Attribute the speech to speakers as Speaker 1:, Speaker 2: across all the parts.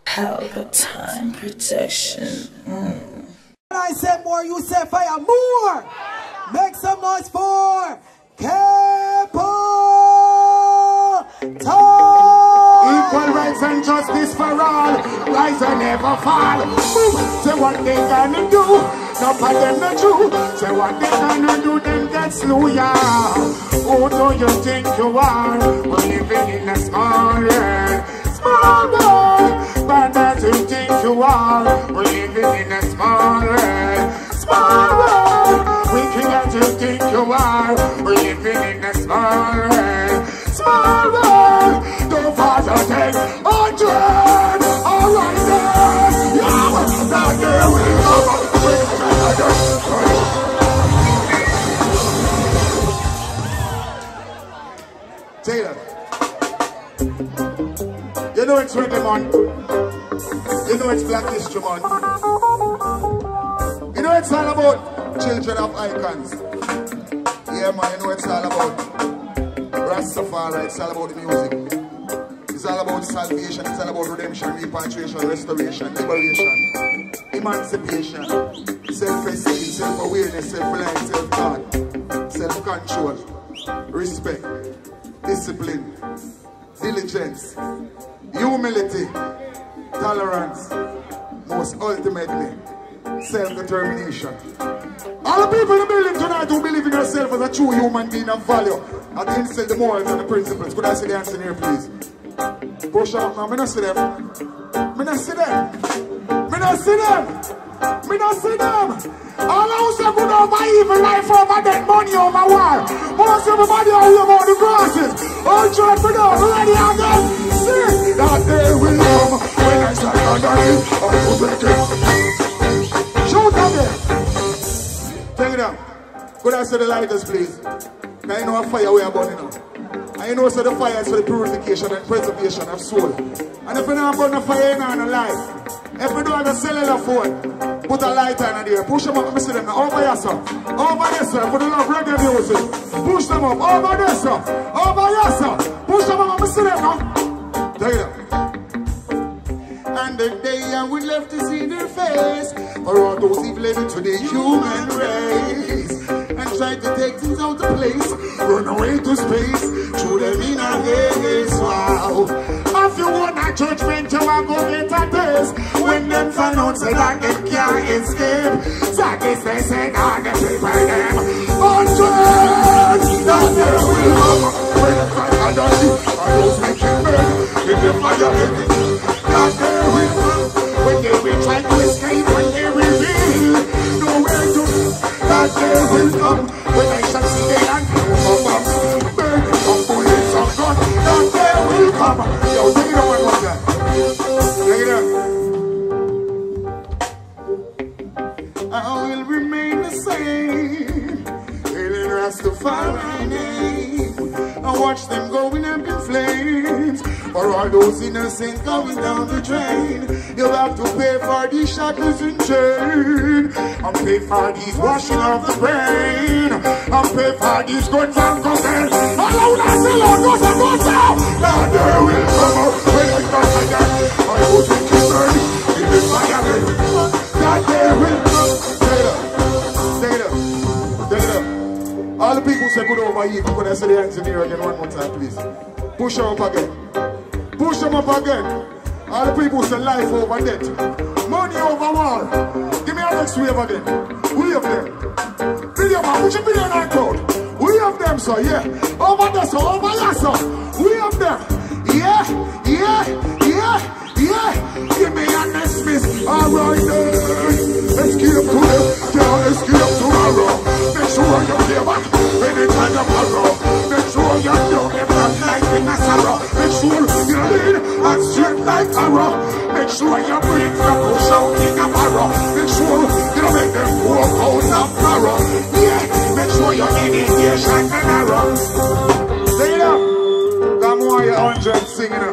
Speaker 1: Palpatine protection.
Speaker 2: I said more, you said fire more. Make some noise for Capo
Speaker 3: Equal rights and justice for all. Rise and never fall. Say what they gonna do. None of them not true. Say what they gonna do, then get slew, yeah. Who do you think you are? We're living in a small world. Small world. But that you think you are. We're living in a small world. Small world. We can't you think you are. We're living in a small world. Small world. Don't father take 100. Alright then. Yeah. Now there we go. Taylor, you know it's reggae month. You know it's Black History Month. You know it's all about children of icons. Yeah man, you know it's all about Rastafari, it's all about the music. It's all about salvation, it's all about redemption, repatriation, restoration, liberation, emancipation, self-esteem, self-awareness, self-reliance, self-thought, self-control, respect, discipline, diligence, humility, tolerance, most ultimately, self-determination. All the people in the building tonight who believe in yourself as a true human being of value, and to instill the morals and the principles. Could I see the hands in here, please? Push up, man. Me not see them. Me not see them. Me not see them. Me not see them. All of us are good over evil, life over death, money over war. Most everybody are here about the crosses. All try for those ready again. See that day will come when I stand underneath. I will take it. Shout again. Take it up. Could I see the lighters, please? Now you know a fire we are burning now. And you know so the fire is for the purification and preservation of soul. And if you don't burn the fire in on a life, if you don't have a cellular phone, put a lighter in there. Push them up, let me see them now. Over here, sir. Over there, sir. For the love reggae music. Push them up. Over there, sir. Over here, sir. Push them up, let me see them now. Take it up. And the day I would love to see their face, for all those who've lived into the human race, and try to take things out of place, run away to space, through them in a haze. Wow. If you want a judgment, you are going to get a taste. When them find out, say that them can't escape. So I guess they say, God, they prepare them. Hundreds, that they will come. When the fire does you, I don't make it burn. In the fire, that they will come. When they will try to escape, when they will be nowhere to, that they will come. When I shall see the land, burning some bullets of gun, that they will come. Yo, take it up one more time. Take it up. I will remain the same. Hailing Rastafari name. I watch them going up in flames. For all those innocent going down the drain, you'll have to pay for these shackles and chain, and pay for these washing of the brain, and pay for these guns and cocaine. Alone as the Lord goes and goes out. Now there will come out when I got my dad. I was thinking burning in the fire. That there will come. Take it up. Take it up. Take it up. All the people say good over here. Could I say the hands in here again one more time, please? Push them up again. Push them up again. All the people say life over death, money over war. Give me a next wave again. We have them. Video man, put your video in our crowd. We have them, sir, yeah. Over there, sir, over there, sir. We have them. Yeah, yeah, yeah, yeah. Give me a next miss. Alright then. Escape today, can't escape tomorrow. Make sure you give back anytime you borrow. Make sure you don't get that life in a sorrow. Make sure you lean and straight like arrow. Make sure you bring the push out in a barrow. Make sure you don't make them walk out of barrow. Yeah, make sure you're in the shot and arrow. Sing it up. Come on, you're 100 singing up.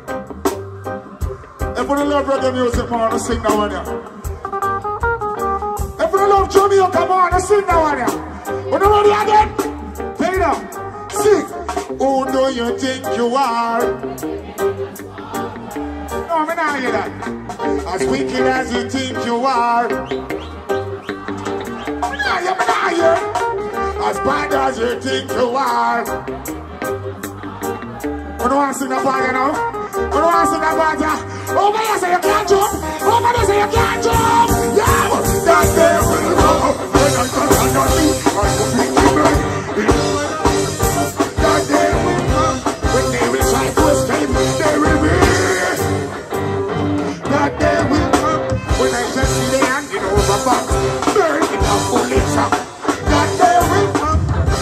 Speaker 3: If you love reggae music, man, I sing that one, yeah. If you love Jamaica, come on, I sing that one, yeah. But nobody again. Take it up. Sing. Who do you think you are? No No, I'm not hear that. As wicked as you think you are. I'm not here. As bad as you think you are. You don't want to sing that part, you know? You don't want to sing that part, yeah? Over there say you can't jump. Over there say you can't jump. Yeah, that day will come. When I touch on your feet, I will be given. That day will come. When they will try to escape, they will be. That day will come. When I just see the hand, you know, over box. Burn it up, bullets up. That day will come.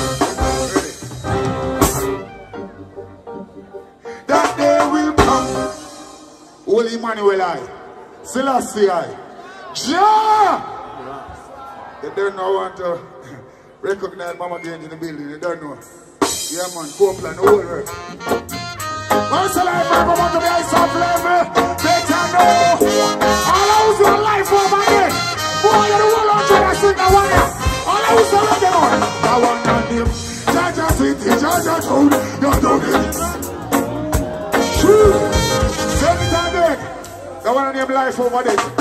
Speaker 3: That day will come. Holy Emmanuel I. Selassie I. Jah! They don't know want to recognize Mama Gaines in the building. They don't know. Yeah, man. Copeland, the whole world. Once a life, I want to be a soft level. Better know. All I was your life over there. Boy, you're the one on trying to sing the one. All I was telling them on. I want your name. Jaja City, Jaja Town. You're doing it. Shoot. Send it on there. The one on your life over there.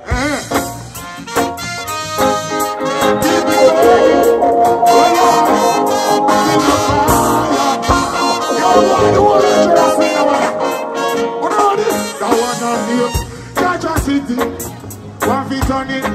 Speaker 3: One feet on it.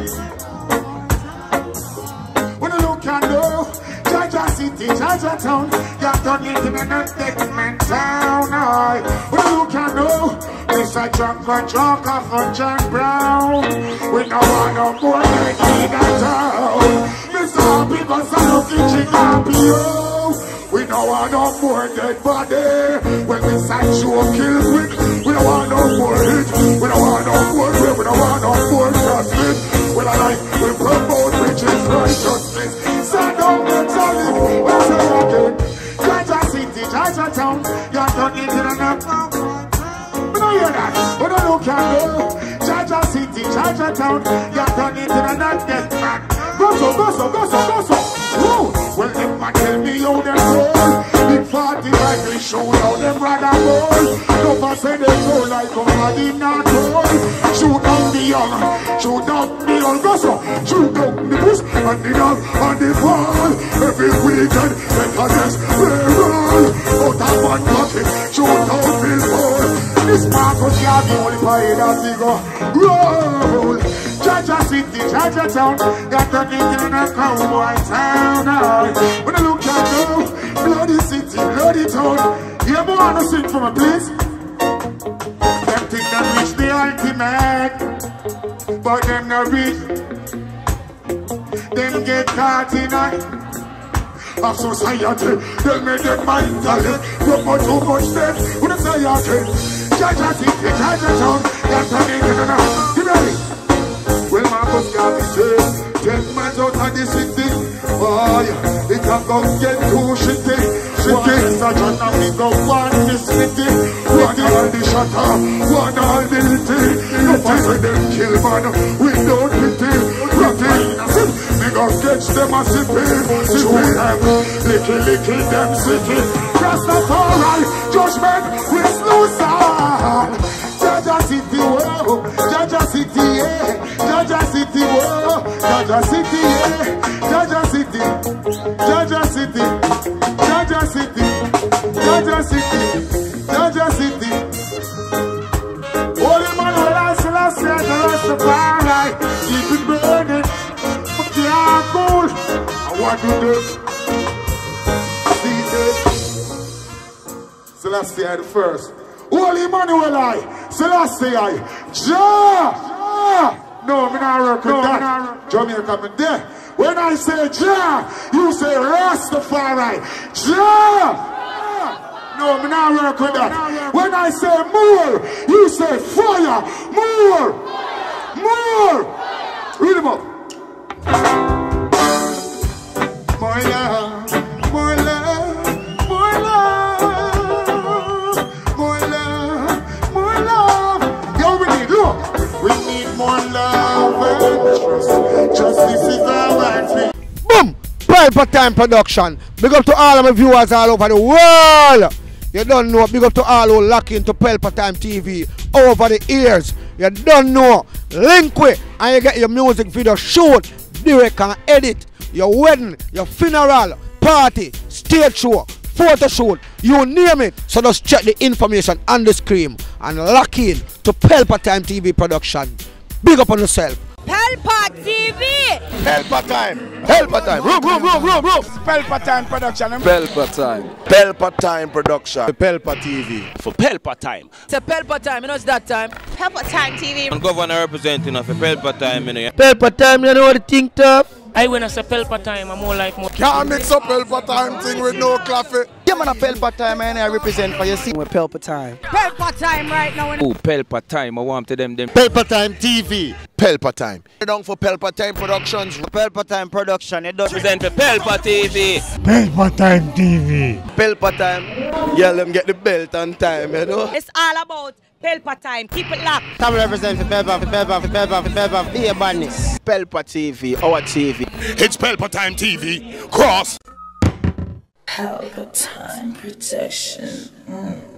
Speaker 3: When you look and know, Jaja City, Jaja Town, you're done it in an undertaking town. When you look and know, Mr. Drunk of John Brown. We don't want no more than in that town. Mr. Happy Gonzalo Kitchen Happy. We don't want no more dead body. When we say you kill quick, we don't want no more hit. We don't want no more rape. We don't want no more justice. Well, I like we promote riches, righteousness. So don't get solid. We'll say again. Jaja City, Jaja Town. You're done it in an account. We don't hear that. We don't look at you. Jaja City, Jaja Town. You're done it in an account. Go so. Woo! Well, them man tell me how them roll. Big 45 they show how them rather roll. Nobody say they go like somebody not roll. Shoot down the young, shoot down the old. Go so, shoot down the bush and the dog on the wall. Every weekend, better just play roll. Out of one pocket, shoot down the ball. This Marcus Garvey only played as he go roll. Jaja City, Jaja Town, got the nigga in a cowboy town. When I look at you, bloody city, bloody town. You ever wanna sing for me, please? Them think them reach the ultimate, but them not reach. Them get caught in of society. They make them mentally promote too much death. When I say again, Jaja City, Jaja Town, got the nigga in a. You ready? Well, Marcus Garvey says, 10 miles out of the city. Oh, yeah, it can go get too shitty. Shitty, Sergeant, and we go one the city. One all the shutter, one all the litty. No pass with them kill, man, we don't pity. Rotten, we go catch them a sippy. Shoot them, licky them city. Rastafari, judgment, we lose all. Jaja City, whoa, Jaja City, yeah. Jaja City, whoa, Jaja City, yeah. Jaja City, Jaja City, Jaja City, Jaja City, Jaja City. Holy Emmanuel I Selassie, the Rastafari, keep it burning, but you are cool. I want to do this. Selassie the first. Holy Emmanuel I Selassie I Jah. No, me not work with that. Jamaica, me there. When I say Jah, you say Rastafari. Jah. No, me not work with that. When I say more, you say fire. More. Read them up. More love, more love, more love, more love, more love. Yo, we need, look. We need more love and trust. Justice is our thing. Boom! Private Time Production. Big up to all of my viewers all over the world.
Speaker 4: You don't know. Big up to all who lock into Pelpa Time TV over the years. You don't know. Link with and you get your music video shoot, direct and edit. Your wedding, your funeral, party, stage show, photo shoot, you name it. So just check the information on the screen and lock in to Pelpa Time TV production. Big up on yourself.
Speaker 5: Pelpa TV!
Speaker 3: Pelpa Time! Pelpa Time! Room!
Speaker 6: Pelpa Time production.
Speaker 7: Pelpa Time.
Speaker 3: Pelpa Time production.
Speaker 7: Pelpa TV.
Speaker 8: For Pelpa Time.
Speaker 5: It's a Pelpa Time, you know it's that time.
Speaker 9: Pelpa Time TV.
Speaker 8: I'm governor representing of Pelpa Time, you know.
Speaker 4: Pelpa Time, you know what the thing tough?
Speaker 10: I when I say Pelpa Time, I'm more like more.
Speaker 3: Can't mix up Pelpa Time thing with no coffee.
Speaker 6: Yeah, man, a Pelpa Time, and I represent for you. See,
Speaker 5: We're Pelpa Time. Pelpa Time right now.
Speaker 8: Oh, Pelpa Time, I want to them.
Speaker 7: Pelpa Time TV.
Speaker 3: Pelpa Time. Down for Pelpa Time Productions.
Speaker 6: Pelpa Time production. It does
Speaker 8: Represent for Pelpa TV.
Speaker 7: Pelpa Time TV.
Speaker 6: Pelpa Time. Yeah, let me get the belt on time, you know.
Speaker 5: It's all about Pelpa Time. Keep it locked.
Speaker 6: Time represent for Pelpa, Be a badness. Pelpa TV, our TV.
Speaker 3: It's Pelpa Time TV. Cross.
Speaker 1: Pelpa Time protection.